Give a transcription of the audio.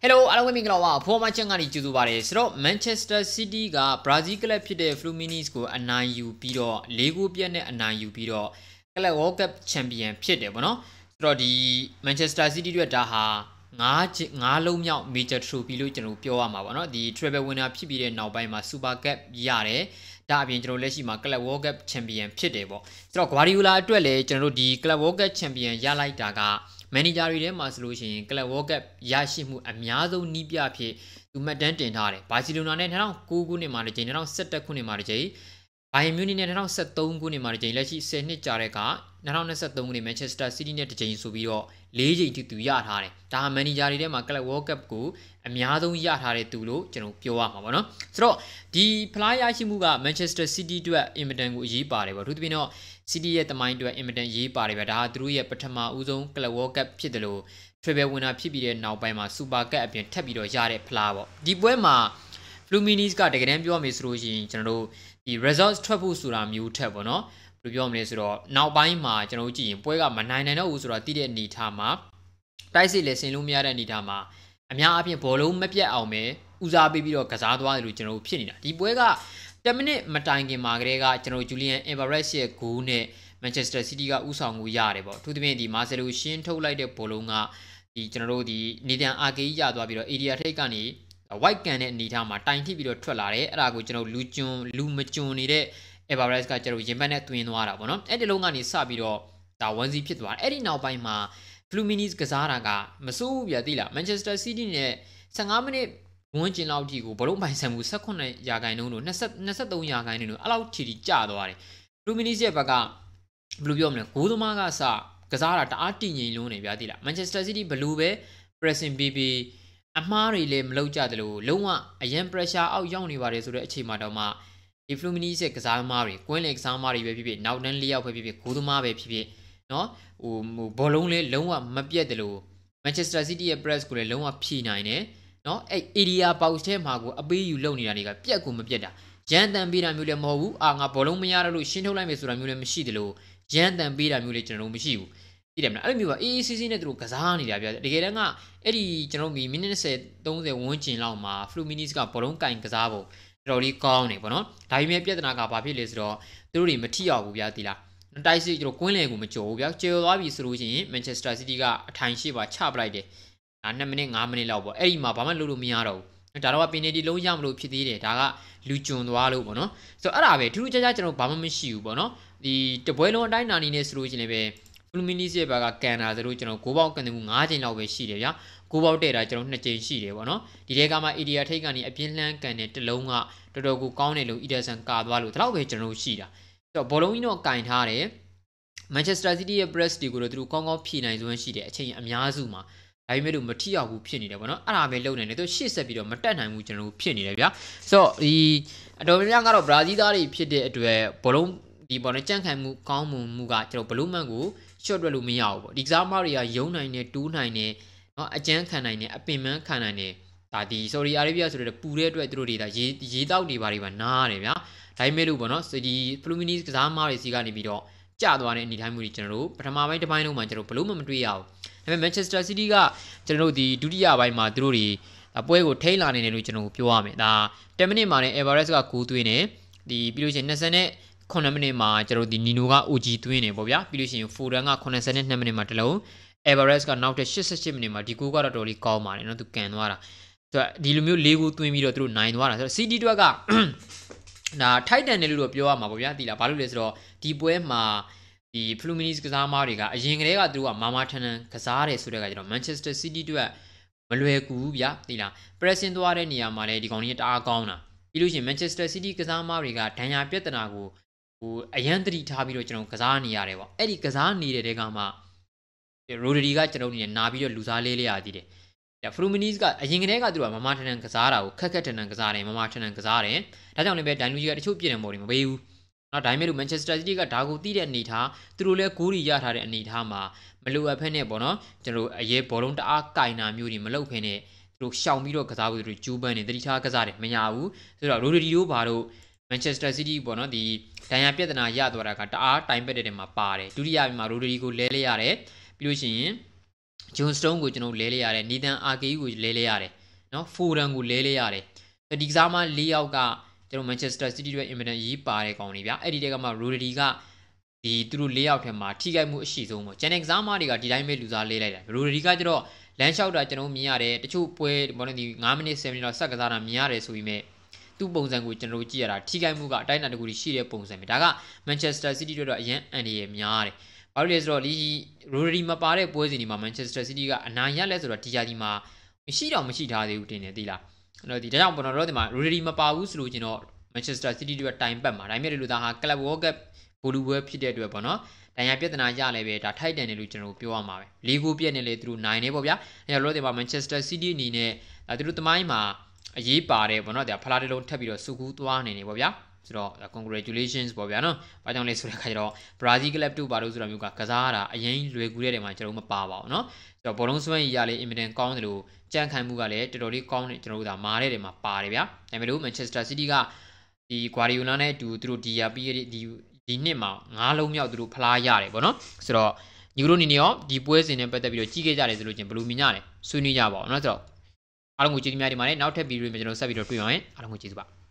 Hello, I am Minglawa. For my channel, so Manchester City ga Brazil club pide Fluminense ko anayu piro Lego piane anayu piro club World Cup champion pide bono. So di Manchester City do daha nga long myao major trophy lo ကျွန်တော်ပြောရမှာပေါ့နော်ဒီ treble winner ဖြစ်ပြီးတဲ့နောက်ပိုင်းမှာ Super Cup ရတယ်ဒါအပြင်ကျွန်တော်လက်ရှိမှာ Club World Cup champion ဖြစ်တယ်ပေါ့ဆိုတော့ Guardiola အတွက်လည်းကျွန်တော်တို့ဒီ Club World Cup champion ရလိုက်တာက manager တွေထဲမှာဆိုလို့ရှိရင် Club World Cup ရရှိမှုအများဆုံးနီးပြဖြစ်သူမှတ်တမ်းတင်ထားတယ် Barcelona နဲ့2009ခုနှစ်မှာတစ်ကြိမ်2011ခုနှစ်မှာတစ်ကြိမ် Bayern Munich နဲ့2013ခုနှစ်မှာတစ်ကြိမ်လက်ရှိ10နှစ်ကြာတဲ့က2023ခုနှစ် Manchester City နဲ့တစ်ကြိမ်ဆိုပြီးတော့4ကြိမ်သူရထားတယ်ဒါ manager တွေထဲမှာ Club World Cup ကိုအများဆုံးရထားတဲ့သူလို့ကျွန်တော်ပြောရမှာပေါ့နော်ဆိုတော့ဒီဖလားရရှိမှုက Manchester City အတွက်အင်မတန်ကိုအရေးပါတယ်ပေါ့သူတပင်းတော့ City ရဲ့တမိုင်းအတွက်အင်မတန်ရေးပါတယ်ဗျဒါသူတို့ရဲ့ပထမဦးဆုံး Club World Cup ဖြစ်တယ်လို့ Treble winner ဖြစ်ပြီးတဲ့နောက်ပိုင်းမှာ Super Cup အပြင်ထပ်ပြီးတော့ရတဲ့ဖလားပေါ့ဒီပွဲမှာ Fluminense ကတကယ်တမ်းပြောမယ်ဆိုလို့ရှိရင်ကျွန်တော်တို့ဒီ results ထွက်ဖို့ဆိုတာမျိုးထက်ပေါ့နော်ဘယ်လိုပြောမလဲဆိုတော့နောက်ပိုင်းမှာကျွန်တော်တို့ကြည့်ရင်ပွဲကမနိုင်နိုင်တော့ဘူးဆိုတော့တည်တဲ့အနေထားမှာတိုက်စစ်လည်းဆင်လို့မရတဲ့အနေထားမှာအများအပြားဘောလုံးမပြတ်အောင်ပဲဦးစားပေးပြီးတော့ကစားသွားတယ်လို့ကျွန်တော်တို့ဖြစ်နေတာဒီပွဲက10မိနစ်မတိုင်ခင်မှာကတည်းကကျွန်တော် Julian Alvarez ရဲ့ဂိုးနဲ့ Manchester City ကဥဆောင်မှုရတယ်ပေါ့အထူးသဖြင့်ဒီ Marcelo ရှင်းထုတ်လိုက်တဲ့ဘောလုံးကဒီကျွန်တော်တို့ဒီနေတန်အာကေးရသွားပြီးတော့ area ထိပ်ကနေ white ကန်တဲ့အနေထားမှာတိုင်ထိပ်ပြီးတော့ထွက်လာတယ်အဲ့ဒါကိုကျွန်တော်လူမကျွန်းနေတဲ့ Alvarez ကကျွန်တော်ရင်ဘတ်နဲ့တွင်သွားတာပေါ့နော်အဲ့ဒီလုံးကနေစပြီးတော့ဒါ 1-0 ဖြစ်သွားတယ်အဲ့ဒီနောက်ပိုင်းမှာ Fluminense ကစားတာကမစိုးဘူးပြသိလား Manchester City နဲ့15မိနစ်ဝန်းကျင်လောက်ထိကိုဘောလုံးပိုင်ဆိုင်မှု18ရာခိုင်နှုန်းလို့23ရာခိုင်နှုန်းလို့အဲ့လောက်ထိကျသွားတယ် Fluminense ရဲ့ဘက်ကဘယ်လိုပြောမလဲဂိုးသမားကစကစားတာတအားတည်ငြိမ်လုံးနေပြသိလား Manchester City ဘလို့ပဲ pressing ပြီးအမှားတွေလည်းမလုပ်ကြတယ်လို့လုံးဝအရန် pressure အောက်ရောက်နေပါတယ်ဆိုတဲ့အချိန်မှာတော့မှဒီ Fluminense ရဲ့ကစားသမားတွေကွင်းလေကစားသမားတွေပဲဖြစ်ဖြစ်နောက်တန်း၄ယောက်ပဲဖြစ်ဖြစ်ဂိုးသမားပဲဖြစ်ဖြစ်နော်ဟိုဘောလုံးလေးလုံးဝမပြတ်တယ်လို့ Manchester City ရဲ့ press ကိုလည်းလုံးဝဖြီးနိုင်တယ်နော်အဲ့ area box ထဲမှာကိုအပေးယူလုပ်နေတာတွေကပြက်ကိုမပြတ်တာရန်တန်ပေးတာမျိုးလည်းမဟုတ်ဘူးငါဘောလုံးမရတော့လို့ရှင်းထုတ်လိုက်မယ်ဆိုတာမျိုးလည်းမရှိတယ်လို့ရန်တန်ပေးတာမျိုးလည်းကျွန်တော်တို့မရှိဘူးသိတယ်မလားအဲ့လိုမျိုးပါအေးအေးဆေးဆေးနဲ့သူတို့ကစားနေတာဗျတကယ်တမ်းကအဲ့ဒီကျွန်တော်မိနစ်30ဝန်းကျင်လောက်မှာ Fluminense ကဘောလုံးကင်ကစားဖို့တော်တော်လေးကောင်းနေပေါ့နော်ဒါပေမဲ့ပြဿနာကဘာဖြစ်လဲဆိုတော့သူတို့တွေမထိရောက်ဘူးဗျသိလားတိုက်စစ်ကျွန်တော်ကွင်းလယ်ကိုမကြော်ဘူးဗျကျေသွားပြီဆိုလို့ရှိရင် Manchester City ကအထိုင်ရှိပါချပလိုက်တယ်ဒါ2မိနစ်5မိနစ်လောက်ပေါ့အဲ့ဒီမှာဘာမှလုပ်လို့မရတော့ဘူးဒါတော့ပင်နေတီလုံးရမလို့ဖြစ်သေးတယ်ဒါကလူကျွံသွားလို့ပေါ့နော်ဆိုတော့အဲ့ဒါပဲထူးထူးခြားခြားကျွန်တော်ဘာမှမရှိဘူးပေါ့နော်ဒီတပွဲလုံးအတိုင်းနာနေနေဆိုလို့ရှိရင်လည်းပဲ Fluminense ရဲ့ဘက်ကကန်တာဆိုလို့ကျွန်တော်ဂိုးပေါက်ကန်တယ်မှု9ချိန်လောက်ပဲရှိတယ်ဗျာဂိုးပေါက်တဲ့တာကျွန်တော်2ချိန်ရှိတယ်ပေါ့နော်ဒီထဲကမှ area ထိပ်ကနေအပြင်းလှမ်းကန်တဲ့တလုံးကတော်တော်ကိုကောင်းတယ်လို့ Ederson ကာသွားလို့ဒါတော့ပဲကျွန်တော်ရှိတာဆိုတော့ဘောလုံးကြီးတော့ကင်ထားတယ် Manchester City ရဲ့ press တွေကိုတော့သူတို့ကောင်းကောင်းဖြည့်နိုင်စွမ်းရှိတယ်အချိန်အများစုမှာဒါပေမဲ့လို့မထိရောက်ဘူးဖြစ်နေတယ်ပေါ့နော်အဲ့ဒါပဲလုံနေတယ်သူရှေ့ဆက်ပြီးတော့မတက်နိုင်ဘူးကျွန်တော်တို့ဖြစ်နေတယ်ဗျာဆိုတော့ဒီအတော်များများကတော့ Brazil သားတွေဖြစ်တဲ့အတွက်ဘောလုံးဒီပေါ်နဲ့ကြန့်ခိုင်မှုကောင်းမှုကကျွန်တော်ဘလူးမန်ကို short တွက်လို့မရဘူးပေါ့ဒီကစားမတွေကယုံနိုင်တယ်တူးနိုင်တယ်เนาะအကျန်းခံနိုင်တယ်အပင်ပန်းခံနိုင်တယ်ဒါဒီ Saudi Arabia ဆိုတဲ့ပူတဲ့အတွက်သူတို့တွေဒါရေတောက်တွေပါနားရတယ်ဗျာဒါပေမဲ့လို့ပေါ့နော်ဒီ Fluminense ကစားမတွေစီကနေပြီးတော့ကျသွားတဲ့အနေထိုင်မှုတွေကျွန်တော်တို့ပထမပိုင်းတစ်ပိုင်းလုံးမှာကျွန်တော်ဘလို့မှမတွေ့ရဘူးဒါပေမဲ့ Manchester City ကကျွန်တော်တို့ဒီဒုတိယပိုင်းမှာသူတို့တွေပွဲကိုထိန်းလာနေတယ်လို့ကျွန်တော်ပြောရမယ်ဒါ10မိနစ်မှာလည်း Alvarez ကဂိုးသွင်းတယ်ဒီပြီးလို့ရှိရင်9မိနစ်မှာကျွန်တော်ဒီနီနိုက OG သွင်းနေပေါ့ဗျာပြီးလို့ရှိရင် Foden က82မိနစ်မှာတလုံး Alvarez ကနောက်ထပ်88မိနစ်မှာဒီကိုကတော့တော်တော်လေးကောင်းပါတယ်နော်သူကန်သွားတာဆိုတော့ဒီလိုမျိုး၄ကိုသွင်းပြီးတော့သူတို့နိုင်သွားတာဆိုတော့ CD တွက်ကဒါထိုက်တန်တယ်လို့တော့ပြောရမှာပေါ့ဗျာဒီလားဘာလို့လဲဆိုတော့ဒီပွဲမှာဒီ Fluminense ကစားသမားတွေကအရင်ကတည်းကသူတို့ကမာမာထန်ထန်ကစားတယ်ဆိုတဲ့ကကျတော့ Manchester City အတွက်မလွယ်ကူဘူးဗျာဒီလား pressing သွားတဲ့နေရာမှာလည်းဒီကောင်ကြီးတအားကောင်းတာပြီးလို့ရှိရင် Manchester City ကစားသမားတွေကဒဏ်ရာပြဿနာကိုအရန်တတိထားပြီးတော့ကျွန်တော်ကစားနေရတယ်ပေါ့အဲ့ဒီကစားနေတဲ့တဲကမှ Rodri ကကျွန်တော်နေနာပြီးတော့လူစားလေးရသေးတယ်ဒါ Fluminense ကအရင်ကတည်းကသူတို့ကမမထန်ထန်ကစားတာကိုခက်ခက်ထန်ထန်ကစားတယ်မမထန်ထန်ကစားတယ်ဒါကြောင့်လည်းပဲဒိုင်လူကြီးကတချို့ပြည်တယ်မို့မပေးဘူးနော်ဒါပေမဲ့လို့ Manchester City ကဒါကိုတီးတဲ့အနေထားသူတို့လည်းဂိုးကြီးရထားတဲ့အနေထားမှာမလိုအပ်ဖက်နဲ့ပေါ့နော်ကျွန်တော်အရေးဘောလုံးတအားကင်တာမျိုးတွေမလုပ်ဖ ೇನೆ သူတို့ရှောင်ပြီးတော့ကစားဖို့သူတို့ဂျူးပန်းနေတတိထားကစားတယ်မရဘူးဆိုတော့ Rodri တို့ဘာလို့ Manchester City ပေါ့နော်ဒီဒဏ်ရာပြဿနာရသွားတာကတအားတိုင်ပက်တဲ့နေရာမှာပါတယ်ဒုတိယပိုင်းမှာ Rodri ကိုလဲလဲရတယ်ပြီးလို့ရှိရင် John Stone ကိုကျွန်တော်လဲလဲရတယ် Nathan Ake ကိုလဲလဲရတယ်နော် Foden ကိုလဲလဲရတယ်ဒီကစားမ၄ယောက်ကကျွန်တော် Manchester City တွေ Immediate ရေးပါတဲ့ကောင်တွေဗျာအဲ့ဒီတက်ကမှ Rodri ကဒီသူတို့၄ယောက်ထဲမှာထိခိုက်မှုအရှိဆုံးပေါ့ကျန်တဲ့ကစားမတွေကဒီတိုင်းပဲလူစားလေးလိုက်တာ Rodri ကကျတော့လမ်းလျှောက်တာကျွန်တော်မြင်ရတယ်တချို့ပွဲဘောလုံးဒီ9မိနစ်10မိနစ်လောက်ဆက်ကစားတာမြင်ရတယ်ဆိုပြီးမြဲသူ့ပုံစံကိုကျွန်တော်ကြည့်ရတာထိခိုက်မှုကအတိုင်းအတာတကူရှိတဲ့ပုံစံပဲဒါက Manchester City တို့တော့အရင်အန်ဒီရများတယ်ဘာလို့လဲဆိုတော့ဒီ Rodri မပါတဲ့ပွဲစဉ်ဒီမှာ Manchester City ကအနိုင်ရလဲဆိုတော့ဒီဂျာဒီမှာမရှိတော့မရှိထားသေးဘူးတင်နေသေးလားအဲ့တော့ဒီဒါကြောင့်ကျွန်တော်တို့ဒီမှာ Rodri မပါဘူးဆိုလို့ကျွန်တော် Manchester City တို့တိုင်ပတ်မှာဒါပေမဲ့လူသားဟာ Club World Cup ဘူလူပွဲဖြစ်တဲ့အတွက်ပေါ့နော်တန်ရပြဿနာရလဲပဲဒါထိုက်တန်တယ်လို့ကျွန်တော်ပြောရမှာပဲ၄ဂိုးပြည့်နေလေသူတို့နိုင်နေပေါ့ဗျာအဲ့တော့လို့ဒီမှာ Manchester City အနေနဲ့သူတို့တမိုင်းမှာအရေးပါတယ်ပေါ့နော်ဒါဖလားတစ်လုံးထပ်ပြီးတော့စုကူးသွားနေနေပေါ့ဗျာဆိုတော့ congratulations ပေါ့ဗျာနော်ဘာကြောင့်လဲဆိုတဲ့ခါကျတော့ Brazil club တို့ဘာလို့ဆိုတာမျိုးကကစားတာအရင်လွယ်ကူတဲ့နေရာမှာကျွန်တော်မပါပါဘူးเนาะဆိုတော့ဘောလုံးစွမ်းရည်ရလေး immediate ကောင်းတယ်လို့ကြံ့ခိုင်မှုကလည်းတော်တော်လေးကောင်းတယ်ကျွန်တော်တို့ဒါမားတဲ့နေရာမှာပါတယ်ဗျာဒါပေမဲ့လို့ Manchester City ကဒီ Guardiola နဲ့သူတို့ဒီယာပြီးဒီနှစ်မှာ9လုံးမြောက်သူတို့ဖလားရတယ်ပေါ့နော်ဆိုတော့ညီတို့နေနေရောဒီပွဲစဉ်နဲ့ပတ်သက်ပြီးတော့ကြီးခဲ့ကြတယ်ဆိုလို့ချင်းဘယ်လိုမြင်ကြလဲဆွေးနွေးကြပါအောင်เนาะဆိုတော့အားလုံးကိုကျေးဇူးများတင်ပါတယ်နောက်ထပ်ဗီဒီယိုမှာကျွန်တော်ဆက်ပြီးတော့တွေ့ပါမယ်အားလုံးကိုကျေးဇူးပါ